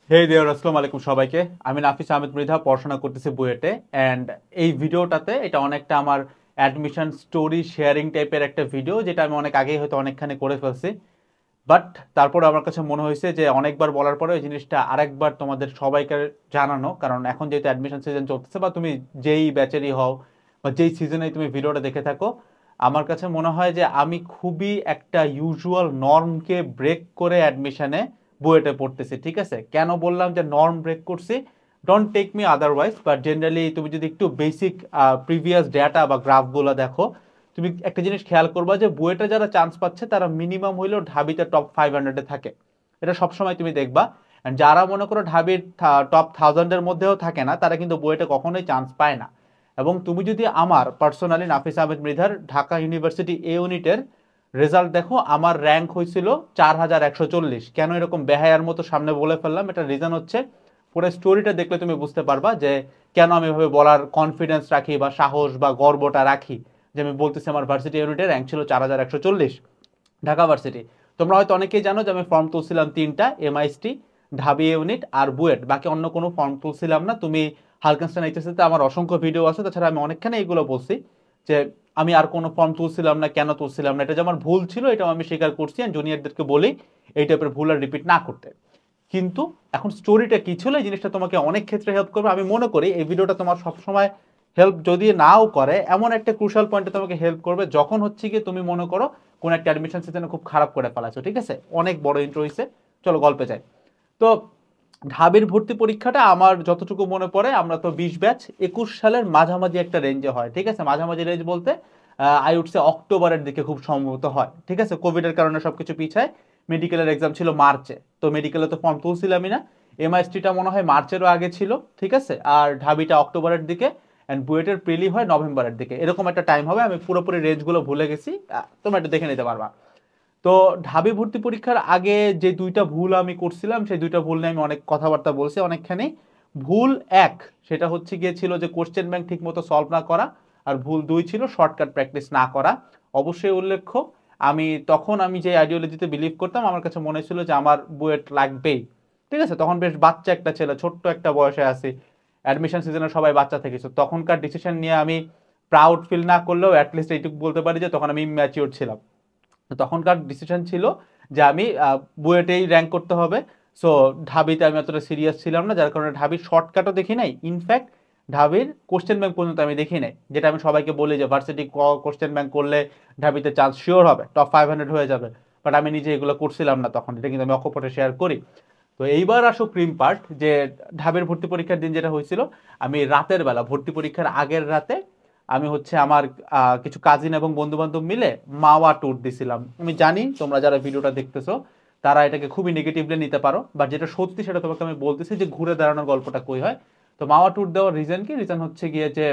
হেই দেয়ার আসসালামু আলাইকুম সবাইকে। আমি নাফিস আহমেদ মৃধা, পড়াশোনা করতেছি বুয়েটে। অ্যান্ড এই ভিডিওটাতে এটা অনেকটা আমার অ্যাডমিশন স্টোরি শেয়ারিং টাইপের একটা ভিডিও, যেটা আমি অনেক আগেই হয়তো অনেকখানি করে ফেলছি। বাট তারপরে আমার কাছে মনে হয়েছে যে অনেকবার বলার পরে ওই জিনিসটা আরেকবার তোমাদের সবাইকে জানানো, কারণ এখন যেহেতু অ্যাডমিশন সিজন চলতেছে, বা তুমি যেই ব্যাচেরই হও বা যেই সিজনেই তুমি ভিডিওটা দেখে থাকো, আমার কাছে মনে হয় যে আমি খুবই একটা ইউজুয়াল নর্মকে ব্রেক করে অ্যাডমিশনে বুয়েটে পড়তেছি। ঠিক আছে, কেন বললাম যে নর্ম ব্রেক করছি? Don't take me otherwise, but generally তুমি যদি একটু বেসিক প্রিভিয়াস ডেটা বা গ্রাফগুলো দেখো, তুমি একটা জিনিস খেয়াল করবা যে বুয়েটে যারা চান্স পাচ্ছে তারা মিনিমাম হইলেও ঢাবিতে টপ 500-এ থাকে। এটা সবসময় তুমি দেখবা। And যারা মনে করো ঢাবির টপ 1000-এর মধ্যেও থাকে না, তারা কিন্তু বুয়েটে কখনোই চান্স পায় না। এবং তুমি যদি আমার পার্সোনালি নাফিস আহমেদ মৃধার ঢাকা ইউনিভার্সিটি এ ইউনিটের রেজাল্ট দেখো, আমার র্যাঙ্ক হয়েছিল 4140। কেন এরকম বেহায়ার মতো সামনে বলে ফেললাম? এটা রিজন হচ্ছে, পুরো স্টোরিটা দেখলে তুমি বুঝতে পারবা যে কেন আমি এভাবে বলার কনফিডেন্স রাখি বা সাহস বা গর্বটা রাখি, যে আমি বলতেছি আমার ভার্সিটি ইউনিটের র্যাঙ্ক ছিল 4140 ঢাকা ভার্সিটি। তোমরা হয়তো অনেকেই জানো যে আমি ফর্ম তুলছিলাম তিনটা, এমআইএসটি, ঢাবি ইউনিট আর বুয়েট, বাকি অন্য কোনো ফর্ম তুলছিলাম না। তুমি হালকানস্টাইন এইচএসসিতে আমার অসংখ্য ভিডিও আছে, তাছাড়া আমি অনেকখানি এগুলো বলছি যে আমি আর কোনো ফর্ম তুলছিলাম না, কেন তুলছিলাম না। এটা যে আমার ভুল ছিল এটাও আমি স্বীকার করছি, আর জুনিয়রদেরকে বলি এই টাইপের ভুল আর রিপিট না করতে। কিন্তু এখন স্টোরিটা কি ছিল, এই জিনিসটা তোমাকে অনেক ক্ষেত্রে হেল্প করবে। আমি মনে করি এই ভিডিওটা তোমার সবসময় হেল্প যদি নাও করে, এমন একটা ক্রুশাল পয়েন্টে তোমাকে হেল্প করবে যখন হচ্ছে কি তুমি মনে করো কোন একটা অ্যাডমিশন সিজনে খুব খারাপ করে ফেলাছো। ঠিক আছে, অনেক বড় ইন্ট্রো হয়েছে, চলো গল্পে যাই। তো ঢাবির ভর্তি পরীক্ষাটা আমার যতটুকু মনে পড়ে, আমরা তো 20 ব্যাচ 21 সালের মাঝামাঝি একটা রেঞ্জে হয়। ঠিক আছে, মাঝামাঝি রেঞ্জ বলতে আই উড সে অক্টোবরের দিকে খুব সম্ভবত হয়। ঠিক আছে, কোভিডের কারণে সবকিছু পিছায়। মেডিকেলের এক্সাম ছিল মার্চে, তো মেডিকেলে তো ফর্ম তুলছিলামই না। এমআইএসটিটা মনে হয় মার্চেরও আগে ছিল। ঠিক আছে, আর ঢাবিটা অক্টোবরের দিকে, অ্যান্ড বুয়েটের প্রিলি হয় নভেম্বরের দিকে, এরকম একটা টাইম হবে। আমি পুরোপুরি রেঞ্জগুলো ভুলে গেছি, তোমরা একটু দেখে নিতে পারবা। তো ঢাবি ভর্তি পরীক্ষার আগে যে দুইটা ভুল আমি করছিলাম, সেই দুইটা ভুল নিয়ে আমি অনেক কথাবার্তা বলছি অনেকখানি। ভুল এক, সেটা হচ্ছে গিয়েছিল যে কোশ্চেন ব্যাংক ঠিক মতো সলভ না করা। আর ভুল দুই ছিল শর্টকাট প্র্যাকটিস না করা। অবশ্যই উল্লেখ্য, আমি যে আইডিওলজিতে বিলিভ করতাম, আমার কাছে মনে ছিল যে আমার বুয়েট লাগবেই। ঠিক আছে, তখন বেশ বাচ্চা একটা ছেলে, ছোট্ট একটা বয়সে আছি, অ্যাডমিশন সিজনে সবাই বাচ্চা থেকেছে। তখনকার ডিসিশন নিয়ে আমি প্রাউড ফিল না করলেও অ্যাটলিস্ট এইটুকু বলতে পারি যে তখন আমি ম্যাচিওর ছিলাম। তো তখনকার ডিসিশন ছিল যে আমি বুয়েটেই র্যাঙ্ক করতে হবে। সো ঢাবিতে আমি অতটা সিরিয়াস ছিলাম না, যার কারণে ঢাবির শর্টকাটও দেখি নাই। ইনফ্যাক্ট ঢাবির কোশ্চেন ব্যাংক পর্যন্ত আমি দেখি নাই, যেটা আমি সবাইকে বলি যে ভার্সিটি কোশ্চেন ব্যাংক করলে ঢাবিতে চান্স শিওর হবে, টপ 500 হয়ে যাবে। বাট আমি নিজে এগুলো করছিলাম না তখন, এটা কিন্তু আমি অকপটে শেয়ার করি। তো এইবার আসো ক্রিম পার্ট, যে ঢাবির ভর্তি পরীক্ষার দিন যেটা হয়েছিল, আমি রাতের বেলা, ভর্তি পরীক্ষার আগের রাতে, আমি হচ্ছে আমার কিছু কাজিন এবং বন্ধু বান্ধব মিলে মাওয়া ট্যুর দিছিলাম। আমি জানি তোমরা যারা ভিডিওটা দেখতেছো তারা এটাকে খুবই নেগেটিভলি নিতে পারো, বাট যেটা সত্যি সেটা তোমাকে আমি বলতেছি যে ঘুরে দাঁড়ানোর গল্পটা কই হয়। তো মাওয়া ট্যুর দেওয়ার রিজন কি? রিজন হচ্ছে গিয়ে যে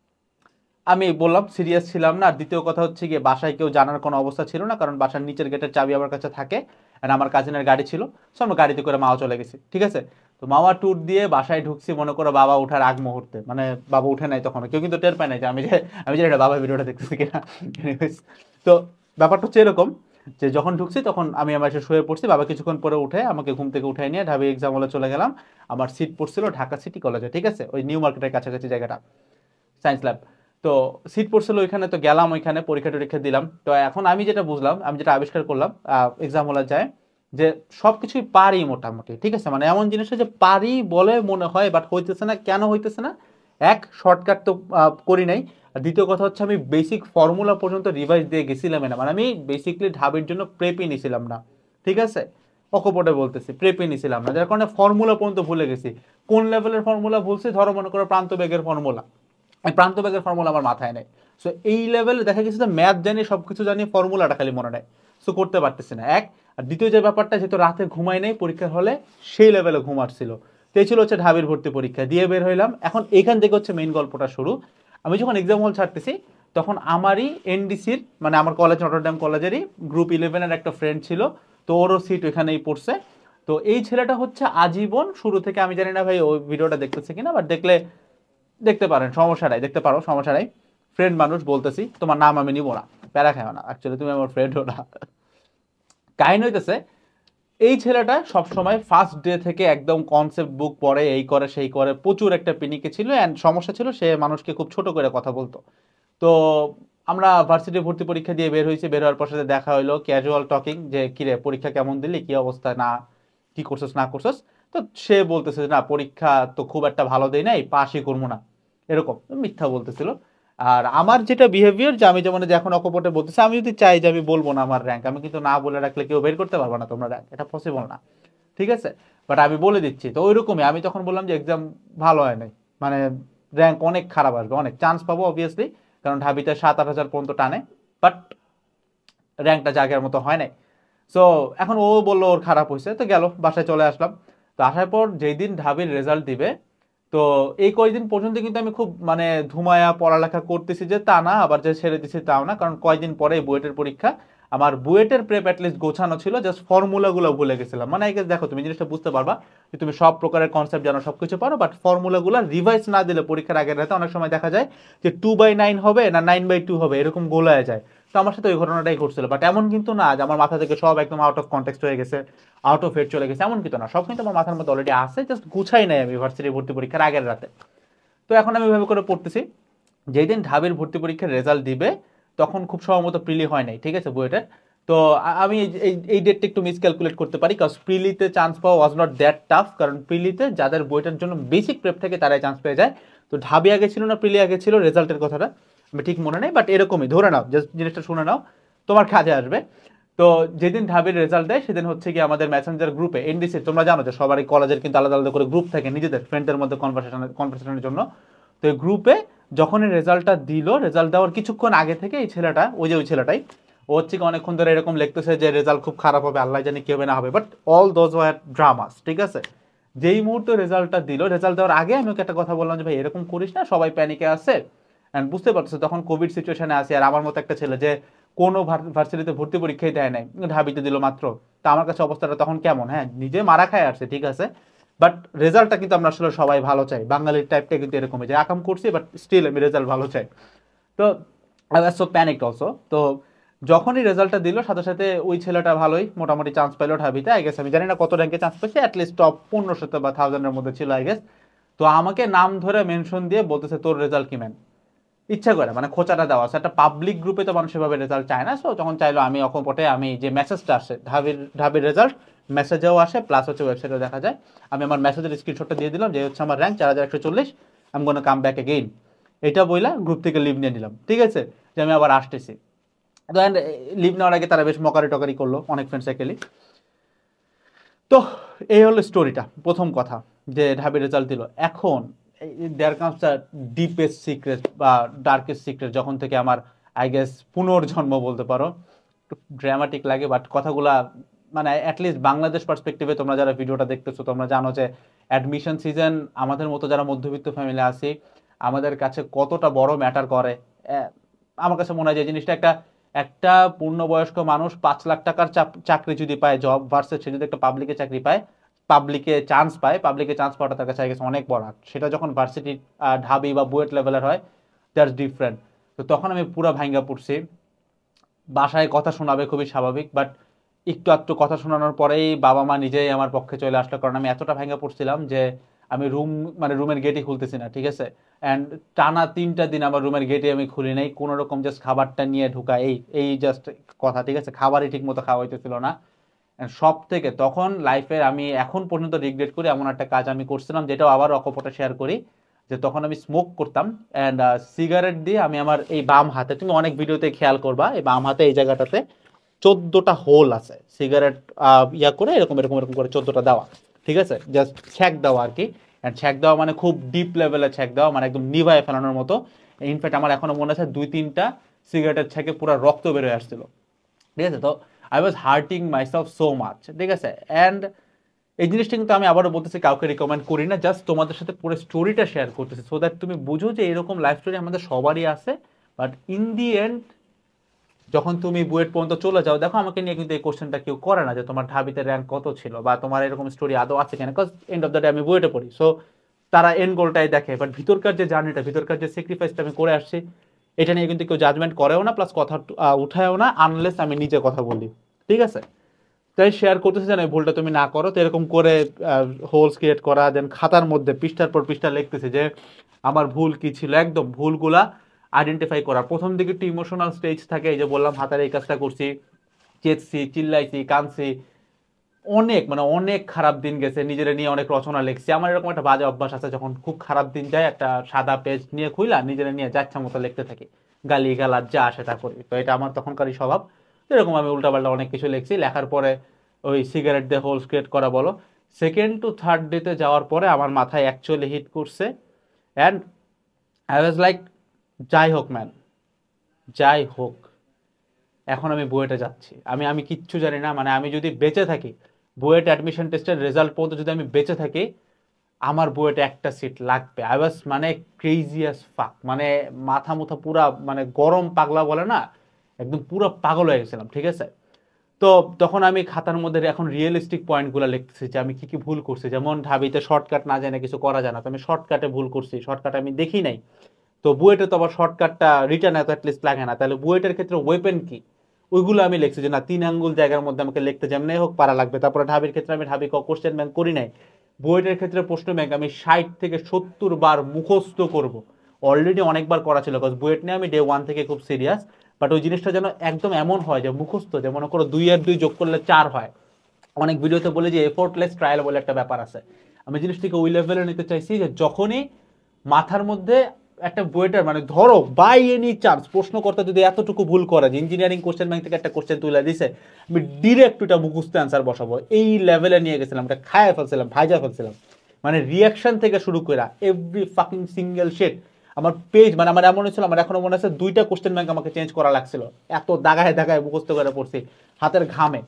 আমি বললাম সিরিয়াস ছিলাম না, আর দ্বিতীয় কথা হচ্ছে গিয়ে বাসায় কেউ জানার কোনো অবস্থা ছিল না, কারণ বাসার নিচের গেটের চাবি আমার কাছে থাকে, আর আমার কাজিনের গাড়ি ছিল। সো আমরা গাড়িতে করে মাওয়া চলে গেছি। ঠিক আছে, তো মাওয়া ট্যুর দিয়ে বাসায় ঢুকছি মনে করো বাবা ওঠার আগ মুহূর্তে, মানে বাবা উঠে নাই তখন, কেউ কিন্তু টের পায় নাই যে আমি যে এটা বাবা ভিডিওটা দেখতেছি কিনা। Anyways, তো ব্যাপারটা হচ্ছে এরকম যে যখন ঢুকছি তখন আমি আমার এসে শুয়ে পড়ছি, বাবা কিছুক্ষণ পরে উঠে আমাকে ঘুম থেকে উঠাই নিয়ে ঢাবি এক্সাম হলে চলে গেলাম। আমার সিট পড়ছিল ঢাকা সিটি কলেজে। ঠিক আছে, ওই নিউ মার্কেটের কাছাকাছি জায়গাটা, সায়েন্স ল্যাব। তো সিট পড়ছিল ওইখানে, তো গেলাম ওইখানে, পরীক্ষা টরীক্ষা দিলাম। তো এখন আমি যেটা বুঝলাম, আমি যেটা আবিষ্কার করলাম এক্সাম হলে যায়, যে সবকিছুই পারি মোটামুটি। ঠিক আছে, মানে এমন জিনিস যে পারি বলে মনে হয়, বাট হইতেছে না। কেন হইতেছে না? এক, শর্টকাট তো করি নাই। আর দ্বিতীয় কথা হচ্ছে আমি বেসিক ফর্মুলা পর্যন্ত রিভাইজ দিয়ে গেছিলাম না, মানে আমি বেসিকলি ঢাবির জন্য প্রেপই নিছিলাম না। ঠিক আছে, অকপটে বলতেছি, প্রেপই নিছিলাম না, যার কারণে ফর্মুলা পর্যন্ত ভুলে গেছি। কোন লেভেলের ফর্মুলা ভুলছি? ধরো মনে করো প্রান্ত বেগের ফর্মুলা, এই প্রান্ত বেগের ফর্মুলা আমার মাথায় নেই। সো এই লেভেলে দেখা গেছে যে ম্যাথ জানি, সবকিছু জানি, ফর্মুলাটা খালি মনে নেই। সো করতে পারতেছি না এক। আর দ্বিতীয় যে ব্যাপারটা, যেহেতু রাতে ঘুমাই নেই পরীক্ষার হলে, সেই লেভেলে ঘুম আসছিল। তো এই ছিল হচ্ছে ঢাবির ভর্তি পরীক্ষা দিয়ে বের হইলাম। এখন এখান থেকে হচ্ছে মেইন গল্পটা শুরু। আমি যখন এক্সাম হল ছাড়তেছি, তখন আমারই এনডিসির, মানে আমার কলেজ নটরডেম কলেজেরই গ্রুপ 11-এর একটা ফ্রেন্ড ছিল। তো ওরও সিট ওইখানেই পড়ছে। তো এই ছেলেটা হচ্ছে আজীবন শুরু থেকে, আমি জানি না ভাই ওই ভিডিওটা দেখতেছে কিনা, বাট দেখলে দেখতে পারেন, সমস্যা নাই, দেখতে পারো, সমস্যা নাই। ফ্রেন্ড মানুষ বলতেছি, তোমার নাম আমি নিব না, প্যারা খাও না, অ্যাকচুয়ালি তুমি আমার ফ্রেন্ডও না। কাহিনী হইতেছে, এই ছেলেটা সবসময় ফার্স্ট ডে থেকে একদম কনসেপ্ট বুক পড়ে, এই করে সেই করে, প্রচুর একটা পিনিকে ছিল। অ্যান্ড সমস্যা ছিল সে মানুষকে খুব ছোট করে কথা বলতো। তো আমরা ভার্সিটি ভর্তি পরীক্ষা দিয়ে বের হয়েছি, বের হওয়ার পর সাথে দেখা হলো, ক্যাজুয়াল টকিং, যে কিরে পরীক্ষা কেমন দিলি, কি অবস্থা, না কি করছস না করছস। তো সে বলতেছে যে না পরীক্ষা তো খুব একটা ভালো দেই নাই, পাসই করবো না, এরকম মিথ্যা বলতেছিল। আর আমার যেটা বিহেভিয়ার, যে আমি যেমন যে এখন অকপটে বলতেছি, আমি যদি চাই যে আমি বলবো না আমার র্যাঙ্ক, আমি কিন্তু না বলে রাখলে কেউ বের করতে পারবে না তোমরা র্যাঙ্ক, এটা পসিবল না, ঠিক আছে। বাট আমি বলে দিচ্ছি। তো ওইরকমই আমি তখন বললাম যে এক্সাম ভালো হয় নাই, মানে র্যাঙ্ক অনেক খারাপ আসবে, অনেক চান্স পাবো অবভিয়াসলি, কারণ ঢাবিতে 7-8 হাজার পর্যন্ত টানে, বাট র্যাঙ্কটা জায়গার মতো হয় নাই। সো এখন ও বললো ওর খারাপ হয়েছে, তো গেল, বাসায় চলে আসলাম। তো আসার পর যেই দিন ঢাবির রেজাল্ট দিবে, তো এই কয়েকদিন পর্যন্ত কিন্তু আমি খুব মানে ধুমায়া পড়ালেখা করতেছি, যে তা না, আবার যে ছেড়ে দিছি তাও না, কারণ কয়েকদিন পরে বুয়েটের পরীক্ষা। আমার বুয়েটের প্রেপ অ্যাটলিস্ট গোছানো ছিল, জাস্ট ফর্মুলাগুলো ভুলে গেছিলাম। মানে দেখো তুমি জিনিসটা বুঝতে পারবা যে তুমি সব প্রকারের কনসেপ্ট জানো, সবকিছু পারো, বাট ফর্মুলাগুলো রিভাইজ না দিলে পরীক্ষার আগের রাতে অনেক সময় দেখা যায় যে 2/9 হবে না 9/2 হবে, এরকম গোলায় যায়। তো আমার সাথে ওই ঘটনাটাই ঘটছিল। বাট এমন কিন্তু না যে আমার মাথা থেকে সব একদম আউট অফ কনটেক্সট হয়ে গেছে, আউট অফ হেড চলে গেছে, এমন কিন্তু না, সব কিন্তু আমার মাথার মধ্যে অলরেডি আছে, জাস্ট গুছাই নাই আমি ভার্সিটি ভর্তি পরীক্ষার আগের রাতে। তো এখন আমি ওইভাবে করে পড়তেছি। যেই দিন ঢাবির ভর্তি পরীক্ষার রেজাল্ট দিবে, তখন খুব সম্ভবত প্রিলি হয় নাই, ঠিক আছে, বুয়েটের। তো আমি এই ডেটটা একটু মিসক্যালকুলেট করতে পারি, কারণ প্রিলিতে চান্স পাওয়া ওয়াজ নট দ্যাট টাফ, কারণ প্রিলিতে যাদের বুয়েটের জন্য বেসিক প্রেপ থাকে তারাই চান্স পেয়ে যায়। তো ঢাবি আগে ছিল না প্রিলি আগে ছিল, রেজাল্টের কথাটা আমি ঠিক মনে নেই, বাট এরকমই ধরে নাও, জাস্ট জিনিসটা শুনে নাও, তোমার কাজে আসবে। তো যেদিন ঢাবির রেজাল্ট দেয় সেদিন হচ্ছে কি আমাদের মেসেঞ্জার গ্রুপে, এনডিসি, তোমরা জানো যে সবারই কলেজের কিন্তু আলাদা আলাদা করে গ্রুপ থাকে নিজেদের ফ্রেন্ডদের মধ্যে কনভারসেশনের জন্য। তো এই গ্রুপে যখনই রেজাল্টটা দিল, রেজাল্ট দেওয়ার কিছুক্ষণ আগে থেকে এই ছেলেটা, ওই ছেলেটাই, ও হচ্ছে কি অনেকক্ষণ ধরে এরকম লিখতেছে যে রেজাল্ট খুব খারাপ হবে, আল্লাহ জানি কি হবে না হবে, but all those were dramas, ঠিক আছে। যেই মুহূর্তে রেজাল্টটা দিল, রেজাল্ট দেওয়ার আগে আমি ওকে একটা কথা বললাম যে ভাই এরকম করিস না, সবাই প্যানিকে আছে, অ্যান্ড বুঝতে পারছো তখন কোভিড সিচুয়েশনে আছে, আর আমার মতো একটা ছেলে যে কোনো ভার্সিটিতে ভর্তি পরীক্ষাই দেয় নাই, ঢাবিতে দিল মাত্র, তা আমার কাছে অবস্থাটা তখন কেমন, হ্যাঁ নিজে মারা খায় আসছে, ঠিক আছে, বাট রেজাল্টটা কিন্তু আমরা আসলে সবাই ভালো চাই, বাঙালির টাইপটা কিন্তু এরকমই যে আকাম করছি, বাট স্টিল আমি রেজাল্ট ভালো চাই। তো I was so panicked also. তো যখনই রেজাল্টটা দিল, সাথে সাথে ওই ছেলেটা ভালোই মোটামুটি চান্স পাইলো ঢাবিতে, আই গেস আমি জানি না কত র্যাঙ্কে চান্স পাইছে, অ্যাটলিস্ট টপ 1500 বা 1000-এর মধ্যে ছিল আই গেস। তো আমাকে নাম ধরে মেনশন দিয়ে বলতেছে তোর রেজাল্ট কি ম্যান, ইচ্ছা করে মানে খোঁচাটা দেওয়া আছে, একটা পাবলিক গ্রুপে তো মানুষ সেভাবে রেজাল্ট চায় না। সো যখন চাইলো আমি অকপটে, আমি যে মেসেজটা আসে ঢাবির রেজাল্ট মেসেজেও আসে, প্লাস হচ্ছে ওয়েবসাইটেও দেখা যায়, আমি আমার মেসেজের স্ক্রিনশটটা দিয়ে দিলাম যে হচ্ছে আমার র্যাঙ্ক 4140, আমি গোনা কাম ব্যাক এগেইন, এটা বইলা গ্রুপ থেকে লিভ নিয়ে নিলাম, ঠিক আছে, যে আমি আবার আসতেছি। তো অ্যান্ড লিভ নেওয়ার আগে তারা বেশ মকারি টকারি করলো অনেক ফ্রেন্ড সাইকেলই। তো এই হলো স্টোরিটা, প্রথম কথা যে ঢাবি রেজাল্ট দিল। এখন there comes the deepest secret বা ডার্কেস্ট সিক্রেট, যখন থেকে আমার আই গেস পুনর্জন্ম বলতে পারো, ড্রামাটিক লাগে বাট কথাগুলা মানে অ্যাটলিস্ট বাংলাদেশ পার্সপেক্টিভে তোমরা যারা ভিডিওটা দেখতেছো তোমরা জানো যে অ্যাডমিশন সিজন আমাদের মতো যারা মধ্যবিত্ত ফ্যামিলি আছি আমাদের কাছে কতটা বড় ম্যাটার করে। আমার কাছে মনে হয় যে জিনিসটা একটা একটা পূর্ণবয়স্ক মানুষ 5 লাখ টাকার চাকরি যদি পায়, জব ভার্সেস সে যদি একটা পাবলিকে চাকরি পায়, পাবলিকে চান্স পাওয়াটা তার কাছে গেছে অনেক বড়। সেটা যখন ভার্সিটি ঢাবি বা বুয়েট লেভেলের হয়, দ্যাটস ডিফারেন্ট। তো তখন আমি পুরো ভাঙ্গা পড়ছি। বাসায় কথা শোনাবে খুবই স্বাভাবিক, বাট একটু আধটু কথা শোনানোর পরেই বাবা মা নিজেই আমার পক্ষে চলে আসলো, কারণ আমি এতটা ভাঙ্গা পড়ছিলাম যে আমি রুমের গেটই খুলতেছি না, ঠিক আছে। অ্যান্ড টানা 3টা দিন আমার রুমের গেটে আমি খুলি নাই, কোনো রকম জাস্ট খাবারটা নিয়ে ঢুকা, এই এই জাস্ট কথা, ঠিক আছে, খাবারই ঠিক মতো খাওয়া হইতেছিল না। সব থেকে তখন লাইফের আমি এখন পর্যন্ত রিগ্রেট করি এমন একটা কাজ আমি করছিলাম, যেটাও আবার অকপটে শেয়ার করি, যে তখন আমি স্মোক করতাম। অ্যান্ড সিগারেট দিয়ে আমি আমার এই বাম হাতে, তুমি অনেক ভিডিওতে খেয়াল করবা এই বাম হাতে এই জায়গাটাতে 14টা হোল আছে, সিগারেট ইয়া করে এরকম এরকম এরকম করে 14টা দেওয়া, ঠিক আছে, জাস্ট ছ্যাক দেওয়া আর কি। অ্যান্ড ছ্যাক দেওয়া মানে খুব ডিপ লেভেলে ছ্যাক দেওয়া, মানে একদম নিভায় ফেলানোর মতো। ইনফ্যাক্ট আমার এখনো মনে আছে 2-3টা সিগারেটের ছ্যাকে পুরো রক্ত বেরোয় আসছিল, ঠিক আছে। তো I was hurting myself so much, ঠিক আছে। অ্যান্ড এই জিনিসটা কিন্তু আমি আবারও বলতেছি কাউকে রিকমেন্ড করি না, জাস্ট তোমাদের সাথে পুরো স্টোরিটা শেয়ার করতেছি, সো দ্যাট তুমি বুঝো যে এরকম লাইফ স্টোরি আমাদের সবারই আছে। বাট ইন দি এন্ড যখন তুমি বুয়েট পর্যন্ত চলে যাও, দেখো আমাকে নিয়ে কিন্তু এই কোশ্চেনটা কেউ করে না যে তোমার ঢাবিতে র্যাঙ্ক কত ছিল বা তোমার এরকম স্টোরি আদৌ আছে কিনা, because end of the day আমি বুয়েটে পড়ি, সো তারা এন্ড গোলটাই দেখে। বাট ভিতরকার যে জার্নিটা, ভিতরকার যে স্যাক্রিফাইসটা আমি করে আসছি, এটা নিয়ে কিন্তু কেউ জাজমেন্ট করেও না, প্লাস কথা উঠায়ও না, আনলেস আমি নিজে কথা বলি, ঠিক আছে। তাই শেয়ার করতেছি যেন এই ভুলটা তুমি না করো। তো এরকম করে হোলস ক্রিয়েট করা, দেন খাতার মধ্যে পৃষ্ঠার পর পৃষ্ঠা লিখতেছি যে আমার ভুল কি ছিল, একদম ভুলগুলা আইডেন্টিফাই করা। প্রথম দিকে একটু ইমোশনাল স্টেজ থাকে, এই যে বললাম হাতের এই কাজটা করছি, চেঁচছি, চিল্লাইছি, কাঁদছি, অনেক মানে অনেক খারাপ দিন গেছে, নিজের নিয়ে অনেক রচনা লিখছি। আমার এরকম একটা বাজে অভ্যাস আছে, যখন খুব খারাপ দিন যায় একটা সাদা পেজ নিয়ে খুইলা নিজের নিয়ে যাচ্ছা মতো লিখতে থাকি, গালি গালাজ যা আসে তা করি। তো এটা আমার তখনকারই স্বভাব। এরকম আমি উল্টাপাল্টা অনেক কিছু লিখছি। লেখার পরে ওই সিগারেট দিয়ে হোলস ক্রিয়েট করা বলো, সেকেন্ড টু থার্ড ডেতে যাওয়ার পরে আমার মাথায় অ্যাকচুয়ালি হিট করছে। অ্যান্ড আই ওয়াজ লাইক, যাই হোক ম্যান, যাই হোক, এখন আমি বুয়েটে যাচ্ছি। আমি কিচ্ছু জানি না, মানে আমি যদি বেঁচে থাকি, বুয়েট অ্যাডমিশন টেস্টের রেজাল্ট পর্যন্ত যদি আমি বেঁচে থাকি, আমার বুয়েটে একটা সিট লাগবে। আই ওয়াজ মানে ক্রেজিয়াস ফাক, মানে মাথা মুথা পুরা মানে গরম পাগলা বলে না, একদম পুরো পাগল হয়ে গেছিলাম, ঠিক আছে। তো তখন আমি খাতার মধ্যে এখন রিয়েলিস্টিক পয়েন্টগুলো লিখতেছি যে আমি কি কি ভুল করছি। যেমন ঢাবিতে শর্টকাট না জানে কিছু করা যায় না, তো আমি শর্টকাটে ভুল করছি, শর্টকাট আমি দেখি নাই। তো বুয়েটে তো আবার শর্টকাটটা রিটার্ন এত অ্যাটলিস্ট লাগে না, তাহলে বুয়েটের ক্ষেত্রে ওয়েপেন কি, ওইগুলো আমি লিখছি যে না 3 আঙ্গুল জায়গার মধ্যে আমাকে লিখতে যেমনি হোক পারা লাগবে। তারপরে ঢাবির ক্ষেত্রে আমি ঢাবি কোশ্চেন ব্যাংক করি নাই, বুয়েটের ক্ষেত্রে প্রশ্ন ব্যাংক আমি 60 থেকে 70 বার মুখস্থ করব। অলরেডি অনেকবার করা ছিল, বিকজ বুয়েট নিয়ে আমি ডে 1 থেকে খুব সিরিয়াস। বাট ওই জিনিসটা যেন একদম এমন হয় যে মুখস্থ, যে মনে করো 2 আর 2 যোগ করলে 4 হয়। অনেক ভিডিওতে বলে যে এফোর্টলেস ট্রায়াল বলে একটা ব্যাপার আছে, আমি জিনিসটিকে ওই লেভেলে নিতে চাইছি যে যখনই মাথার মধ্যে একটা বুয়েটার মানে ধরো বাই এনি চান্স প্রশ্নকর্তা যদি এতটুকু ভুল করে যে ইঞ্জিনিয়ারিং কোশ্চেন ব্যাংক থেকে একটা কোশ্চেন তুলে দিছে, আমি ডিরেক্ট ওটা মুখস্থ অ্যান্সার বসাবো, এই লেভেলে নিয়ে গেছিলাম, এটা খায় ফেলছিলাম, ভাইজা ফেলছিলাম। মানে রিয়াকশন থেকে শুরু করে এভরি ফাকিং সিঙ্গেল শেট আমার পেজ, মানে আমার এমন হয়েছিল, আমার এখনো মনে আছে 2টা কোশ্চেন ব্যাংক আমাকে চেঞ্জ করা লাগছিল, এত দাগায় দাগায় মুখস্থ করে পড়ছি হাতের ঘামে।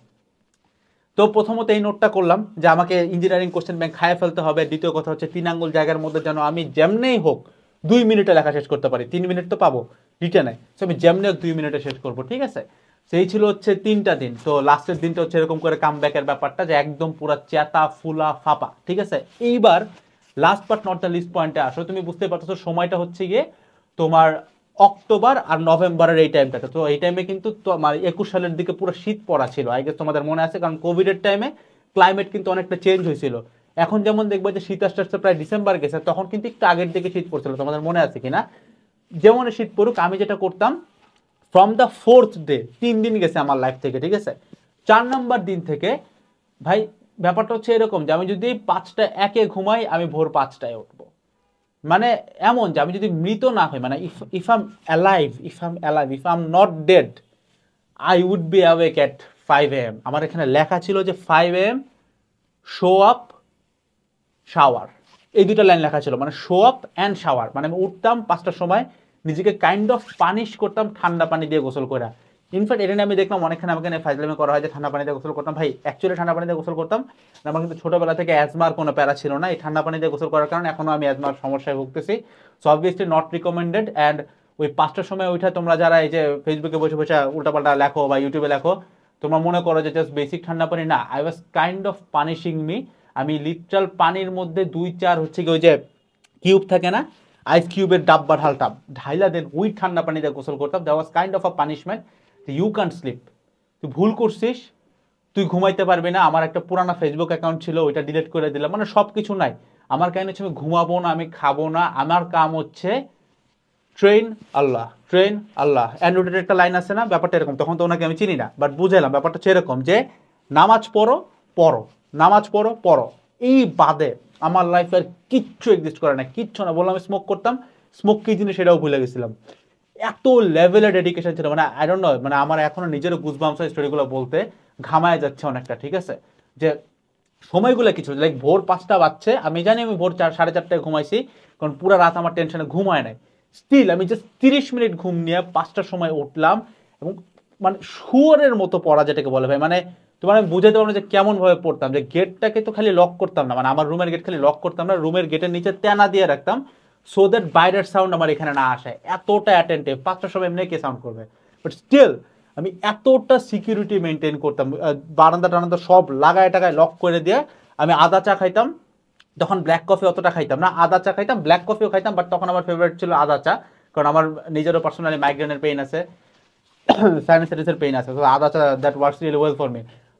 তো প্রথমত এই নোটটা করলাম যে আমাকে ইঞ্জিনিয়ারিং কোশ্চেন ব্যাংক খায় ফেলতে হবে। দ্বিতীয় কথা হচ্ছে 3 আঙ্গুল জায়গার মধ্যে যেন আমি যেমনেই হোক 2 মিনিটে লেখা শেষ করতে পারি, 3 মিনিট তো পাবো রিটেনে, সো আমি যেমনি হোক 2 মিনিটে শেষ করবো, ঠিক আছে। সেই ছিল হচ্ছে 3টা দিন। তো লাস্টের দিনটা হচ্ছে এরকম করে কাম ব্যাকের ব্যাপারটা, যে একদম পুরো চেতা ফুলা ফাপা, ঠিক আছে। এইবার last but not the least পয়েন্টে আসো। তুমি বুঝতে পারছো সময়টা হচ্ছে গিয়ে তোমার অক্টোবর আর নভেম্বরের এই টাইমটাতে। তো এই টাইমে কিন্তু তোমার 21 সালের দিকে পুরো শীত পড়া ছিল, আই গেস তোমাদের মনে আছে, কারণ কোভিডের টাইমে ক্লাইমেট কিন্তু অনেকটা চেঞ্জ হয়েছিল। এখন যেমন দেখবো যে শীত আস্তে আস্তে প্রায় ডিসেম্বর গেছে, তখন কিন্তু একটু আগের দিকে শীত পড়ছিল, তোমাদের মনে আছে কিনা। যেমন শীত পড়ুক, আমি যেটা করতাম ফ্রম দ্য 4th ডে, 3 দিন গেছে আমার লাইফ থেকে, ঠিক আছে। 4 নম্বর দিন থেকে ভাই ব্যাপারটা হচ্ছে এরকম যে আমি যদি 5টা একে ঘুমাই, আমি ভোর 5টায় উঠবো। মানে এমন যে আমি যদি মৃত না হই, মানে if I am not dead, I would be awake at 5 AM। আমার এখানে লেখা ছিল যে 5 AM শো আপ শাওয়ার, এই 2টা লাইন লেখা ছিল, মানে শো আপ অ্যান্ড শাওয়ার। মানে আমি উঠতাম 5টার সময়, নিজেকে কাইন্ড অফ পানিশ করতাম ঠান্ডা পানি দিয়ে গোসল করে। ইনফ্যাক্ট এটা নিয়ে আমি দেখলাম অনেকখানে আমাকে ফাইজলামি করা হয় যে ঠান্ডা পানি দিয়ে গোসল করতাম। ভাই অ্যাকচুয়ালি ঠান্ডা পানি দিয়ে গোসল করতাম, আমার কিন্তু ছোটবেলা থেকে অ্যাজমার কোনো প্যারা ছিল না। এই ঠান্ডা পানি দিয়ে গোসল করার কারণে এখনো আমি অ্যাজমার সমস্যায় ভুগতেছি। So obviously not recommended. And ওই 5টার সময় ওইটা তোমরা যারা এই যে ফেসবুকে বসে বসে উল্টাপাল্টা লেখো বা ইউটিউবে লেখো, তোমরা মনে করো যে জাস্ট বেসিক ঠান্ডা পানি, না, I was kind of punishing me. আমি লিটারাল পানির মধ্যে 2-4 হচ্ছে কি ওই যে কিউব থাকে না, আইস কিউবের ডাব্বা ঢালতাম, ঢাইলা দেন ওই ঠান্ডা পানি দিয়ে গোসল করতাম। That was kind of a punishment. You can't sleep, তুই ভুল করছিস, তুই ঘুমাইতে পারবি না। আমার একটা পুরানা ফেসবুক অ্যাকাউন্ট ছিল, ওইটা ডিলিট করে দিলাম, মানে সব কিছু নাই আমার। কাহিনী হচ্ছে আমি ঘুমাবো না, আমি খাবো না, আমার কাম হচ্ছে ট্রেন আল্লাহ, ট্রেন আল্লাহ। অ্যান্ড্রয়েডের একটা লাইন আছে না, ব্যাপারটা এরকম। তখন তো ওনাকে আমি চিনি না, বাট বুঝাইলাম ব্যাপারটা হচ্ছে এরকম যে নামাজ পড়ো পড়ো, নামাজ পড়ো পড়ো, এই বাদে আমার লাইফে আর কিচ্ছু এক্সিস্ট করে না, কিচ্ছু না। বললাম আমি স্মোক করতাম, স্মোক কি জিনিস সেটাও ভুলে গেছিলাম। এত লেভেলের ডেডিকেশন ছিল, মানে আই ডোন্ট নো, মানে আমার এখনো নিজেরও গুজবাম্পস হয় স্টোরিগুলো বলতে, ঘামায় যাচ্ছে অনেকটা, ঠিক আছে। যে সময়গুলো কিছু লাইক ভোর 5টা বাজছে, আমি জানি আমি ভোর 4-4:30টায় ঘুমাইছি, কারণ পুরো রাত আমার টেনশনে ঘুম হয় নাই। স্টিল আমি জাস্ট 30 মিনিট ঘুম নিয়ে 5টার সময় উঠলাম, এবং মানে শুয়োরের মতো পড়া যেটাকে বলে ভাই, মানে তোমার আমি বুঝাতে পারবো না যে কেমন ভাবে পড়তাম। যে গেটটাকে তো খালি লক করতাম না, মানে আমার রুমের গেট খালি লক করতাম না, রুমের গেটের নিচে তেনা দিয়ে রাখতাম, সো দ্যাট বাইরের সাউন্ড আমার এখানে না আসে। এতটা অ্যাটেন্টিভ, 5টার সময় এমনি কে সাউন্ড করবে, বাট স্টিল আমি এতটা সিকিউরিটি মেনটেন করতাম। বারান্দা টারান্দা সব লাগায় টাগায় লক করে দিয়ে আমি আদা চা খাইতাম। তখন ব্ল্যাক কফি অতটা খাইতাম না, আদা চা খাইতাম, ব্ল্যাক কফিও খাইতাম, বাট তখন আমার ফেভারিট ছিল আদা চা, কারণ আমার নিজেরও পার্সোনালি মাইগ্রেনের পেইন আছে, সাইনাসাইটিসের পেইন আছে, তো আদা চা that works really well for me. So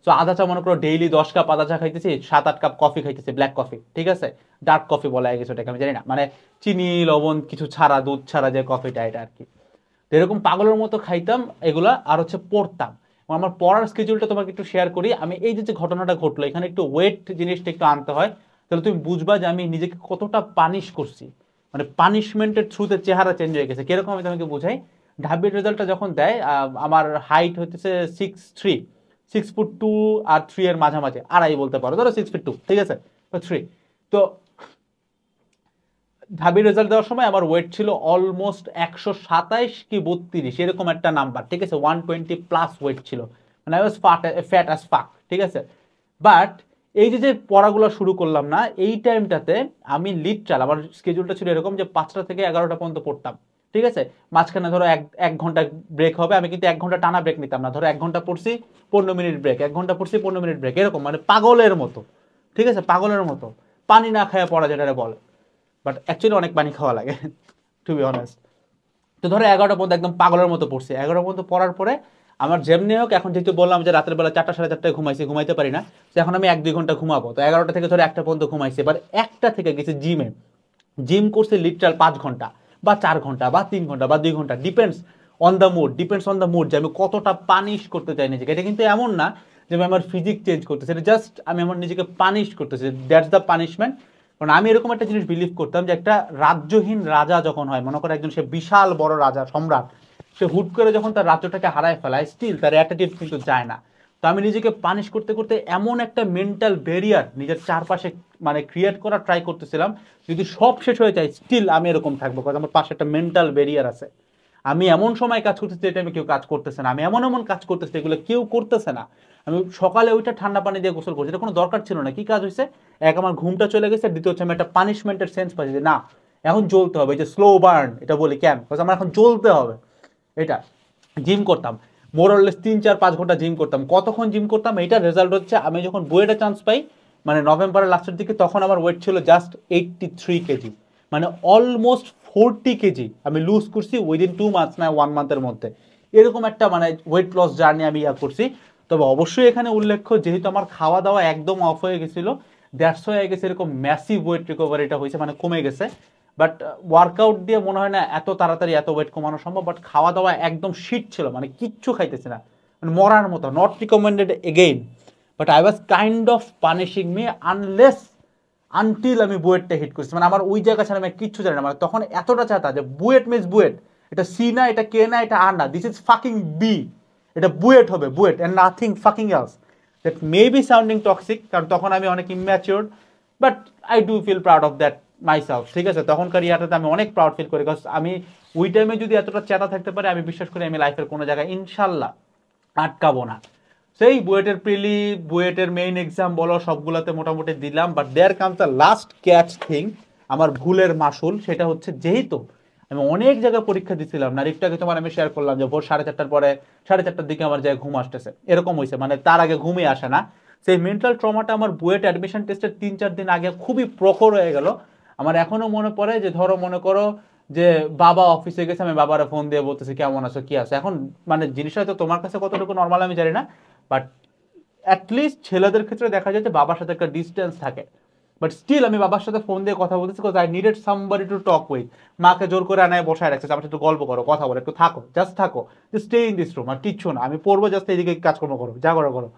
so আদা চা মনে করো ডেইলি 10 কাপ আদা চা খাইতেছি, 7-8 কাপ কফি খাইতেছি, ব্ল্যাক কফি, ঠিক আছে, ডার্ক কফি বলা হয় কিছু, ওটাকে আমি জানি না, মানে চিনি লবণ কিছু ছাড়া, দুধ ছাড়া যে কফিটা, এটা আর কি। তো এরকম পাগলের মতো খাইতাম এগুলা, আর হচ্ছে পড়তাম। আমার পড়ার স্কেডিউলটা তোমাকে একটু শেয়ার করি। আমি এই যে ঘটনাটা ঘটলো, এখানে একটু ওয়েট জিনিসটা একটু আনতে হয়, তাহলে তুমি বুঝবা যে আমি নিজেকে কতটা পানিশ করছি, মানে পানিশমেন্টের থ্রুতে চেহারা চেঞ্জ হয়ে গেছে। কিরকম আমি তোমাকে বুঝাই, ঢাবির রেজাল্টটা যখন দেয়, আমার হাইট হইতেছে 6'3", 6'2" আর 3 এর মাঝামাঝি, আড়াই বলতে পারো, ধরো 6'2", ঠিক আছে, 3। তো ঢাবির রেজাল্ট দেওয়ার সময় আমার ওয়েট ছিল অলমোস্ট 127 কি 32, এরকম একটা নাম্বার, ঠিক আছে, 120+ ওয়েট ছিল, মানে আই ওয়াজ ফ্যাট অ্যাজ ফাক, ঠিক আছে। বাট এই যে পড়াগুলো শুরু করলাম না, এই টাইমটাতে আমি লিটারাল, আমার স্কেডিউলটা ছিল এরকম যে 5টা থেকে 11টা পর্যন্ত পড়তাম, ঠিক আছে। মাঝখানে ধরো এক ঘন্টা ব্রেক হবে, আমি কিন্তু 1 ঘন্টা টানা ব্রেক নিতাম না, ধরো 1 ঘন্টা পড়ছি 15 মিনিট ব্রেক, 1 ঘন্টা পড়ছি 15 মিনিট ব্রেক, এরকম, মানে পাগলের মতো, ঠিক আছে, পাগলের মতো, পানি না খায় পড়া যেটা বলে, বাট অ্যাকচুয়ালি অনেক পানি খাওয়া লাগে, টু বি অনেস্ট। তো ধরো 11টা পর্যন্ত একদম পাগলের মতো পড়ছি, 11টা পর্যন্ত পড়ার পরে আমার যেমনি হোক, এখন যেহেতু বললাম যে রাতের বেলা 4টা 4:30টায় ঘুমাইতে পারি না, তো এখন আমি 1-2 ঘন্টা ঘুমাবো, তো 11টা থেকে ধরো 1টা পর্যন্ত ঘুমাইছি। এবার 1টা থেকে গেছি জিমে, জিম করছে লিটারাল 5 ঘন্টা বা 4 ঘন্টা বা 3 ঘন্টা বা 2 ঘন্টা, ডিপেন্ডস অন দ্য মুড, যে আমি কতটা পানিশ করতে চাই নিজেকে। এটা কিন্তু এমন না যে আমি আমার ফিজিক চেঞ্জ করতেছি, এটা জাস্ট আমি আমার নিজেকে পানিশ করতেছি, দ্যাটস দ্য পানিশমেন্ট। কারণ আমি এরকম একটা জিনিস বিলিভ করতাম যে একটা রাজ্যহীন রাজা যখন হয়, মনে করো একজন সে বিশাল বড় রাজা সম্রাট, সে হুট করে যখন তার রাজ্যটাকে হারায় ফেলায়, স্টিল তার অ্যাটিটিউড কিন্তু যায় না। তো আমি নিজেকে পানিশ করতে করতে এমন একটা মেন্টাল ব্যারিয়ার নিজের চারপাশে মানে ক্রিয়েট করা ট্রাই করতেছিলাম, যদি সব শেষ হয়ে যায় স্টিল আমি এরকম থাকবো, কারণ আমার পাশে একটা মেন্টাল ব্যারিয়ার আছে। আমি এমন সময় কাজ করতেছি এটা আমি কেউ কাজ করতেছে না, আমি এমন এমন কাজ করতেছি এগুলো কেউ করতেছে না। আমি সকালে ওইটা ঠান্ডা পানি দিয়ে গোসল করছি, এটা কোনো দরকার ছিল না। কি কাজ হয়েছে, এক আমার ঘুমটা চলে গেছে, দ্বিতীয় হচ্ছে আমি একটা পানিশমেন্টের সেন্স পাচ্ছি যে না এখন জ্বলতে হবে, এই যে স্লো বার্ন এটা বলি কেন, আমার এখন জ্বলতে হবে। এটা জিম করতাম, মোরলেস 3-4-5 ঘন্টা জিম করতাম। কতক্ষণ জিম করতাম, এইটার রেজাল্ট হচ্ছে আমি যখন বুয়েটে চান্স পাই, মানে নভেম্বরের লাস্টের দিকে, তখন আমার ওয়েট ছিল জাস্ট 83 কেজি, মানে অলমোস্ট 40 কেজি আমি লুজ করছি উইদিন 2 মান্থস না 1 মান্থের মধ্যে। এরকম একটা মানে ওয়েট লস জার্নি আমি করছি। তবে অবশ্যই এখানে উল্লেখ্য, যেহেতু আমার খাওয়া দাওয়া একদম অফ হয়ে গেছিল, দ্যাটস হয়ে গেছে এরকম ম্যাসিভ ওয়েট রিকভারিটা হয়েছে, মানে কমে গেছে। বাট ওয়ার্কআউট দিয়ে মনে হয় না এত তাড়াতাড়ি এত ওয়েট কমানো সম্ভব। বাট খাওয়া দাওয়া একদম শিট ছিল, মানে কিচ্ছু খাইতেছে না, মানে মরার মতো, not recommended again. But I was kind of punishing me until আমি বুয়েটটা হিট করছি। মানে আমার ওই জায়গা ছাড়া আমি কিচ্ছু জানি না, মানে তখন এতটা চাতা যে বুয়েট মিন্স বুয়েট, এটা সি না, এটা কে না, এটা আর না, দিস ইজ ফাকিং বি, এটা বুয়েট হবে, BUET and nothing fucking else. That may be sounding toxic, কারণ তখন আমি অনেক immature, but I do feel proud of that myself, ঠিক আছে। তখনকার ইয়াটাতে আমি অনেক প্রাউড ফিল করি, বিকজ আমি ওই টাইমে যদি এতটা চেতা থাকতে পারি, আমি বিশ্বাস করি আমি লাইফের কোনো জায়গায় ইনশাল্লাহ আটকাবো না। সেই বুয়েটের প্রিলি, বুয়েটের মেইন এক্সাম বলো, সবগুলোতে মোটামুটি দিলাম। But there comes the last catch thing, আমার ভুলের মাসুল, সেটা হচ্ছে যেহেতু আমি অনেক জায়গায় পরীক্ষা দিচ্ছিলাম না, একটু আগে তোমার আমি শেয়ার করলাম যে ভোর 4:30টার পরে 4:30টার দিকে আমার জায়গায় ঘুম আসতেছে, এরকম হয়েছে, মানে তার আগে ঘুমই আসে না। সেই মেন্টাল ট্রমাটা আমার বুয়েট অ্যাডমিশন টেস্টের 3-4 দিন আগে খুবই প্রখর হয়ে গেল। আমার এখনো মনে পড়ে যে ধরো মনে করো যে বাবা অফিসে গেছে, আমি বাবারা ফোন দিয়ে বলতেছি কেমন আছো কি আছো। এখন মানে জিনিসটা হয়তো তোমার কাছে কতটুকু নর্মাল আমি জানি না, বাট অ্যাটলিস্ট ছেলেদের ক্ষেত্রে দেখা যায় যে বাবার সাথে একটা ডিস্টেন্স থাকে। বাট স্টিল আমি বাবার সাথে ফোন দিয়ে কথা বলতেছি, because I needed somebody to talk with. মাকে জোর করে আনায় বসায় রাখছে, আমার সাথে একটু গল্প করো, কথা বলো, একটু থাকো, জাস্ট থাকো, just stay in this room, আর কিচ্ছু না, আমি পড়বো, জাস্ট এইদিকে কাজকর্ম করো, যা করো করো।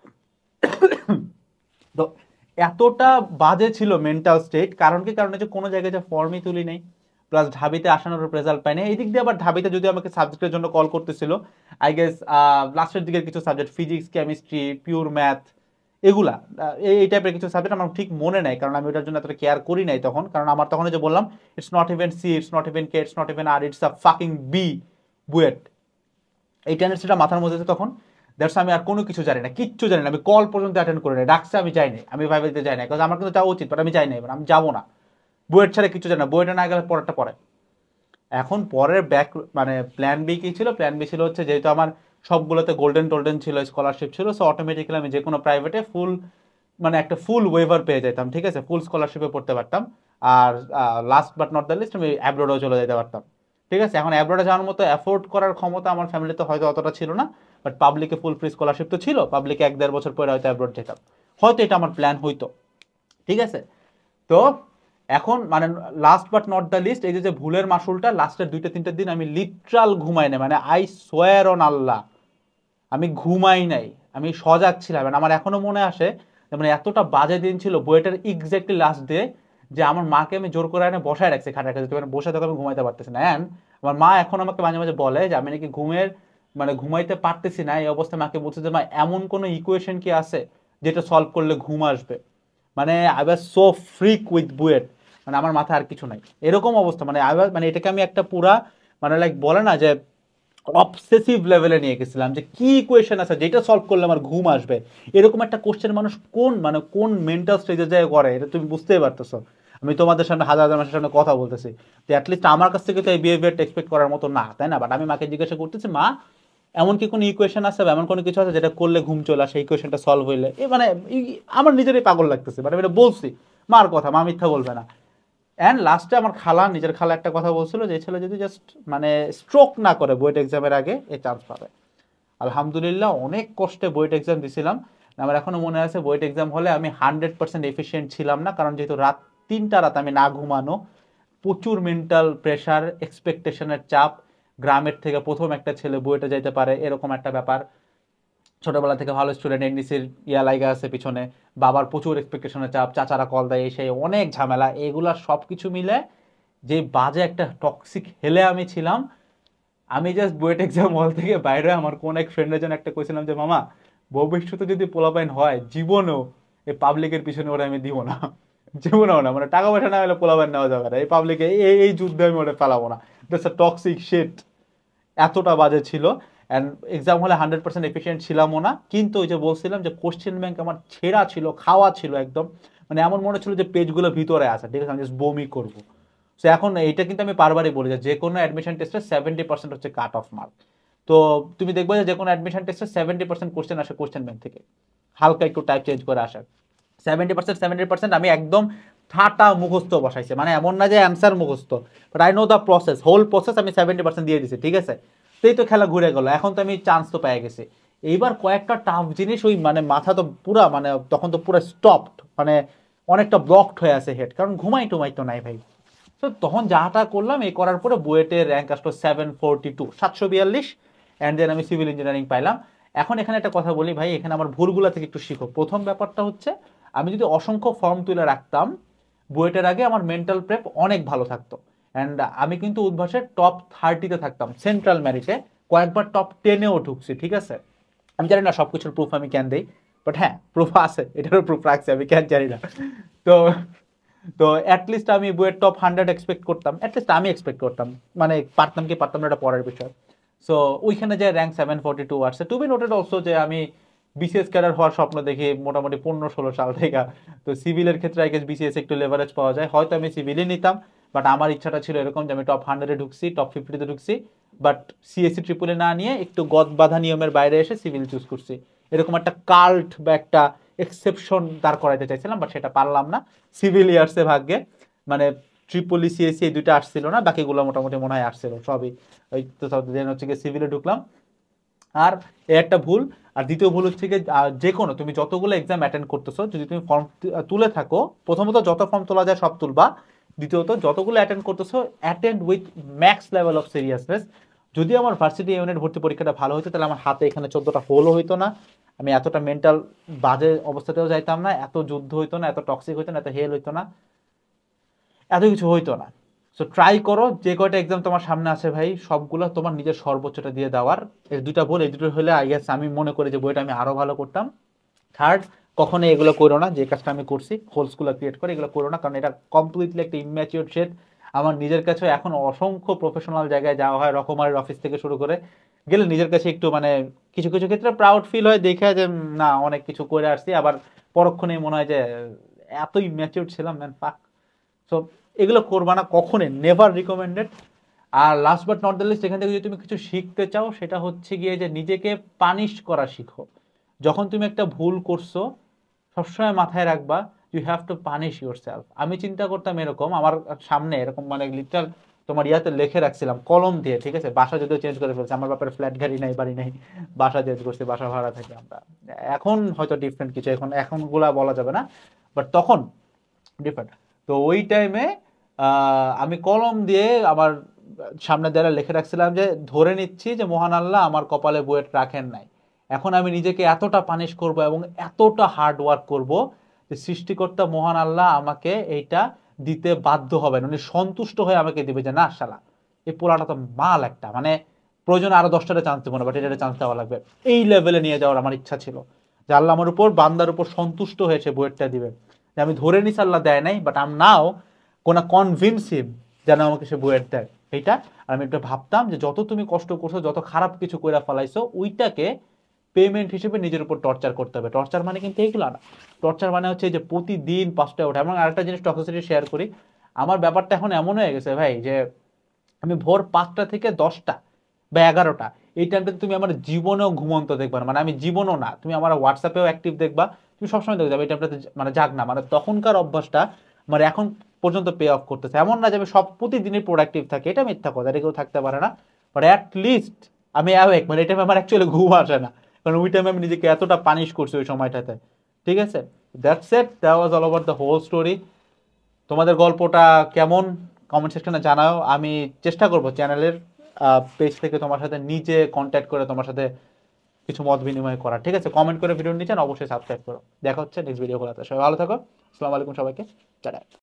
তো এতটা বাজে ছিল মেন্টাল স্টেট, কারণ কি, কারণ যে কোনো জায়গায় যে ফর্মই তুলি নাই, প্লাস ঢাবিতে আসানোর রেজাল্ট পাই না। এই দিক দিয়ে আবার ঢাবিতে যদি আমাকে সাবজেক্টের জন্য কল করতেছিল, আই গেস লাস্টের দিকের কিছু subject, physics, chemistry, pure math, এগুলা এই টাইপের কিছু সাবজেক্ট আমার ঠিক মনে নাই, কারণ আমি ওটার জন্য এতটা কেয়ার করি নাই তখন। কারণ আমার তখন যে বললাম, it's not even C, it's not even K, it's not even R, it's a fucking B, BUET. এই টেন্ডেন্সিটা মাথার মধ্যে তখন, দ্যাটস আমি আর কোনো কিছু জানি না, কিচ্ছু জানি না। আমি কল পর্যন্ত অ্যাটেন্ড করি না, ডাকছে আমি যাই নাই, আমি ভাইবে দিতে যাই না, কারণ আমার কিন্তু যাওয়া উচিত, বাট আমি যাই না, এবার আমি যাবো না। বুয়েট ছাড়া কিছু জানি না, বুয়েটে না গেলে পরেরটা পরে। এখন পরের ব্যাক মানে প্ল্যান বি কি ছিল, প্ল্যান বি ছিল হচ্ছে যেহেতু আমার সবগুলোতে গোল্ডেন ছিল, স্কলারশিপ ছিল, সো অটোমেটিক্যালি আমি যে কোনো প্রাইভেটে ফুল মানে একটা ফুল ওয়েভার পেয়ে যেতাম, ঠিক আছে, ফুল স্কলারশিপে পড়তে পারতাম। আর last but not the least, আমি অ্যাব্রোডেও চলে যেতে পারতাম, ঠিক আছে। এখন অ্যাব্রোডে যাওয়ার মতো অ্যাফোর্ড করার ক্ষমতা আমার ফ্যামিলিতে হয়তো অতটা ছিল না, বাট পাবলিকে ফুল ফ্রি স্কলারশিপ তো ছিল, পাবলিকে 1-1.5 বছর পরে হয়তো অ্যাব্রড যেতাম, হয়তো এটা আমার প্ল্যান হইতো, ঠিক আছে। তো এখন মানে last but not the least, এই যে ভুলের মাসুলটা লাস্টের 2-3 দিন আমি লিটারাল ঘুমাই না, মানে আই সোয়ার অন আল্লাহ আমি ঘুমাই নাই, আমি সজাগ ছিলাম। আমার এখনো মনে আসে মানে এতটা বাজে দিন ছিল বইটার এক্স্যাক্টলি লাস্ট ডে, যে আমার মাকে আমি জোর করে এনে বসায় রাখছি খাটের কাছে, মানে বসে থাকো আমি ঘুমাইতে পারতেছি না। অ্যান্ড আমার মা এখন আমাকে মাঝে মাঝে বলে যে আমি নাকি মানে ঘুমাইতে পারতেছি না, এই অবস্থায় মাকে বলছে যে মা এমন কোনো ইকুয়েশন কি আছে যেটা সলভ করলে ঘুম আসবে, মানে I was so freak with BUET, মানে আমার মাথায় আর কিছু নাই, এরকম অবস্থা। মানে মানে এটাকে আমি একটা পুরা মানে লাইক বলে না যে অবসেসিভ লেভেলে নিয়ে গেছিলাম, যে কি ইকুয়েশন আছে যেটা সলভ করলে আমার ঘুম আসবে, এরকম একটা কোশ্চেন মানুষ কোন মেন্টাল স্টেজে যায় করে, এটা তুমি বুঝতেই পারতেছো। আমি তোমাদের সামনে হাজার হাজার মানুষের সামনে কথা বলতেছি, তো অ্যাটলিস্ট আমার কাছ থেকে তো এই বিহেভিয়ারটা এক্সপেক্ট করার মতো না, তাই না? বাট আমি মাকে জিজ্ঞাসা করতেছি, মা এমন কি কোনো ইকুয়েশন আছে বা এমন কোনো কিছু আছে যেটা করলে ঘুম চলে আসে, ইকুয়েশনটা সলভ হইলে, মানে আমার নিজেরই পাগল লাগতেছে, বাট আমি এটা বলছি মার কথা, মা মিথ্যা বলবে না। অ্যান্ড লাস্টে আমার নিজের খালা একটা কথা বলছিল যে ছেলে যদি জাস্ট মানে স্ট্রোক না করে বুয়েট এক্সামের আগে এই চান্স পাবে। আলহামদুলিল্লাহ অনেক কষ্টে বুয়েট এক্সাম দিছিলাম, আমার এখনো মনে আছে বুয়েট এক্সাম হলে আমি 100% এফিসিয়েন্ট ছিলাম না, কারণ যেহেতু 3টা রাত আমি না ঘুমানো, প্রচুর মেন্টাল প্রেশার, এক্সপেকটেশনের চাপ, গ্রামের থেকে প্রথম একটা ছেলে বুয়েটে যাইতে পারে এরকম একটা ব্যাপার, ছোটবেলা থেকে ভালো স্টুডেন্ট, এনডিসির লাইগা আছে পিছনে, বাবার প্রচুর এক্সপেকটেশনের চাপ, চাচারা কল দেয়, সেই অনেক ঝামেলা, এগুলা সব কিছু মিলে যে বাজে একটা টক্সিক হেলে আমি ছিলাম। আমি জাস্ট বুয়েট এক্সাম হল থেকে বাইরে আমার কোন এক ফ্রেন্ডের জন্য একটা কইছিলাম যে মামা ভবিষ্যতে যদি পোলাপাইন হয় জীবনেও এই পাবলিকের পিছনে ওরা আমি দিব না, জীবনেও না, মানে টাকা পয়সা না হলে পোলাপাইন নেওয়া যাবে না, এই পাবলিকে এই যুদ্ধে আমি ওটা ফেলাবো না, দ্যাটস আ টক্সিক শিট। এতটা বাজে ছিল। অ্যান্ড এক্সাম হলে 100% এফিসিয়েন্ট ছিলামও না, কিন্তু ওই যে বলছিলাম যে কোশ্চেন ব্যাংক আমার ছেঁড়া ছিল, খাওয়া ছিল একদম, মানে এমন মনে ছিল যে পেজগুলো ভিতরে আছে, ঠিক আছে, আমি জাস্ট বমি করবো। সো এখন এইটা কিন্তু আমি বারবারই বলি যে কোনো অ্যাডমিশন টেস্টে 70% হচ্ছে কাট অফ মার্ক। তো তুমি দেখবে যে কোনো অ্যাডমিশন টেস্টে 70% কোশ্চেন আসে কোশ্চেন ব্যাংক থেকে, হালকা একটু টাইপ চেঞ্জ করে আসে। 70% আমি একদম ঠাটা মুখস্থ বসাইছে, মানে এমন না যে অ্যান্সার মুখস্থ, but I know the process, whole process আমি 70% দিয়ে দিছি, ঠিক আছে। সেই তো খেলা ঘুরে গেল, এখন তো আমি চান্স তো পেয়ে গেছি। এইবার কয়েকটা টাফ জিনিস ওই মানে মাথা তো পুরা মানে তখন তো পুরো স্টপড, মানে অনেকটা ব্লকড হয়ে আছে হেড, কারণ ঘুমাই টুমাই তো নাই ভাই। তো তখন যাটা করলাম, এই করার পরে বুয়েটের র্যাঙ্ক আসলো 742, 742, অ্যান্ড দেন আমি সিভিল ইঞ্জিনিয়ারিং পাইলাম। এখন এখানে একটা কথা বলি ভাই, এখানে আমার ভুলগুলা থেকে একটু শিখো। প্রথম ব্যাপারটা হচ্ছে আমি যদি অসংখ্য ফর্ম তুলে রাখতাম বুয়েটের আগে, আমার মেন্টাল প্রেপ অনেক ভালো থাকতো, অ্যান্ড আমি কিন্তু উদ্ভাসের টপ 30-তে থাকতাম, সেন্ট্রাল মেরিটে কয়েকবার টপ 10-এও ঢুকছি, ঠিক আছে। আমি জানি না সবকিছুর প্রুফ আমি কেন দেই, বাট হ্যাঁ প্রুফ আছে, এটারও প্রুফ রাখছি, আমি কেন জানি না। তো তো অ্যাটলিস্ট আমি বুয়েট টপ 100 এক্সপেক্ট করতাম, অ্যাটলিস্ট আমি এক্সপেক্ট করতাম, মানে পারতাম কি পারতাম না এটা পরের বিষয়। সো ওইখানে যে র্যাঙ্ক 742 আসছে, টু বি নোটেড অলসো যে আমি বিসিএস ক্যাডার হওয়ার স্বপ্ন দেখি মোটামুটি 15-16 সাল থেকে। তো সিভিলের ক্ষেত্রে আই গেস বিসিএস একটু লেভারেজ পাওয়া যায়, হয়তো আমি সিভিলই নিতাম, বাট আমার ইচ্ছাটা ছিল এরকম যে আমি টপ 100-এ ঢুকছি, টপ 50-তে ঢুকছি, বাট সিএসসি ট্রিপলে না নিয়ে একটু গদ বাঁধা নিয়মের বাইরে এসে সিভিল চুজ করছি, এরকম একটা কাল্ট বা একটা এক্সেপশন দাঁড় করাইতে চাইছিলাম, বাট সেটা পারলাম না। সিভিল ইয়ার্সে ভাগ্যে মানে ট্রিপলি সিএসসি এই দুইটা আসছিল না, বাকিগুলো মোটামুটি মনে হয় আসছিল সবই, ওই তো দেন হচ্ছে গিয়ে সিভিলে ঢুকলাম। আর একটা ভুল, আর দ্বিতীয় ভুল হচ্ছে গিয়ে যে কোনো তুমি যতগুলো এক্সাম অ্যাটেন্ড করতেছো যদি তুমি ফর্ম তুলে থাকো, প্রথমত যত ফর্ম তোলা যায় সব তুলবা, দ্বিতীয়ত যতগুলো অ্যাটেন্ড করতেছো attend with max level of seriousness. যদি আমার ভার্সিটি ইউনিট ভর্তি পরীক্ষাটা ভালো হতো তাহলে আমার হাতে এখানে 14টা হোলও হইতো না, আমি এতটা মেন্টাল বাজে অবস্থাতেও যাইতাম না, এত যুদ্ধ হইতো না, এত টক্সিক হইতো না, এত হেল হইতো না, এত কিছু হইতো না। সো ট্রাই করো, যে কয়টা এক্সাম তোমার সামনে আছে ভাই সবগুলো তোমার নিজের সর্বোচ্চটা দিয়ে দেওয়ার। এই দুইটা বল, এই দুটো হলে আই গেস আমি মনে করি যে বইটা আমি আরো ভালো করতাম। থার্ড, কখনো এগুলো করো না, যে কাজটা আমি করছি হোলসগুলো ক্রিয়েট করে এগুলো করো না, কারণ এটা কমপ্লিটলি একটা ইম্যাচিওর শেড। আমার নিজের কাছে এখন অসংখ্য প্রফেশনাল জায়গায় যাওয়া হয়, রকমারির অফিস থেকে শুরু করে গেলে নিজের কাছে একটু মানে কিছু কিছু ক্ষেত্রে প্রাউড ফিল হয় দেখে যে না অনেক কিছু করে আসছি, আবার পরক্ষণেই মনে হয় যে এত ইম্যাচিওর ছিলাম ম্যান ফাক। সো এগুলো করবা না কখনোই, নেভার রিকমেন্ডেড। আর last but not the least, এখান থেকে যদি তুমি কিছু শিখতে চাও সেটা হচ্ছে গিয়ে যে নিজেকে পানিশ করা শিখো। যখন তুমি একটা ভুল করছো সবসময় মাথায় রাখবা you have to punish yourself. আমি চিন্তা করতাম এরকম, আমার সামনে এরকম মানে লিটারাল তোমার ইয়াতে লিখে রাখছিলাম কলম দিয়ে, ঠিক আছে? বাসা যদিও চেঞ্জ করে ফেলছে, আমার বাপের ফ্ল্যাট গাড়ি নাই, বাড়ি নাই, বাসা চেঞ্জ করছি, বাসা ভাড়া থাকি আমরা। এখন হয়তো ডিফারেন্ট কিছু, এখন গুলা বলা যাবে না, বাট তখন ডিফারেন্ট। তো ওই টাইমে আমি কলম দিয়ে আমার সামনে দেয়ালে লিখে রাখছিলাম যে ধরে নিচ্ছি যে মহান আল্লাহ আমার কপালে বুয়েট রাখেন নাই। এখন আমি নিজেকে এতটা পানিশ করব এবং এতটা হার্ড ওয়ার্ক করব যে সৃষ্টিকর্তা মহান আল্লাহ আমাকে এইটা দিতে বাধ্য হবেন, উনি সন্তুষ্ট হয়ে আমাকে দিবে যে না শালা এই পোলাটা তো মাল একটা, মানে প্রয়োজনে আরো 10টা চান্স দেবো না, বাট এটা চান্স দেওয়া লাগবে। এই লেভেলে নিয়ে যাওয়ার আমার ইচ্ছা ছিল যে আল্লাহ আমার উপর, বান্দার উপর সন্তুষ্ট হয়েছে বুয়েটটা দিবেন। যে আমি ধরে নিছি আল্লাহ দেয় নাই, বাট আম নাও কোন কনভিন্স হিম যেন আমাকে সে বুয়েট দেয় এইটা। আর আমি একটু ভাবতাম যে যত তুমি কষ্ট করছো, যত খারাপ কিছু কইরা ফেলাইছো, ওইটাকে পেমেন্ট হিসেবে নিজের উপর টর্চার করতে হবে। টর্চার মানে কিন্তু এগুলো না, টর্চার মানে হচ্ছে যে প্রতিদিন 5টায় ওঠা। এবং আরেকটা জিনিস টক্সিসিটি শেয়ার করি, আমার ব্যাপারটা এখন এমন হয়ে গেছে ভাই যে আমি ভোর 5টা থেকে 10টা বা 11টা এই টাইমটাতে তুমি আমার জীবনেও ঘুমন্ত দেখবা না, মানে আমি জীবনও না, তুমি আমার হোয়াটসঅ্যাপেও অ্যাক্টিভ দেখবা, তুমি সবসময় দেখবে এই টাইমটাতে মানে জাগ না, মানে তখনকার অভ্যাসটা মানে এখন পর্যন্ত পে অফ করতেছে। এমন না যে আমি সব প্রতিদিনই প্রোডাক্টিভ থাকি, এটা মিথ্যা কথা, এটা কেউ থাকতে পারে না, বাট অ্যাট লিস্ট আমি অ্যাওয়েক, মানে এই টাইমে আমার অ্যাকচুয়ালি ঘুম আসে না, কারণ ওই টাইমে আমি নিজেকে এতটা পানিশ করছি ওই সময়টাতে। ঠিক আছে, that's it, that was all over the whole story. তোমাদের গল্পটা কেমন কমেন্ট সেকশনে জানাও। আমি চেষ্টা করব চ্যানেলের পেজ থেকে তোমার সাথে নিজে কন্ট্যাক্ট করে তোমার সাথে কিছু মত বিনিময় করা। ঠিক আছে, কমেন্ট করে ভিডিও নিচে অবশ্যই সাবস্ক্রাইব করো। দেখা হচ্ছে নেক্সট ভিডিও গুলোতে। সবাই ভালো থাকো, আসসালামু আলাইকুম সবাইকে, টাটা।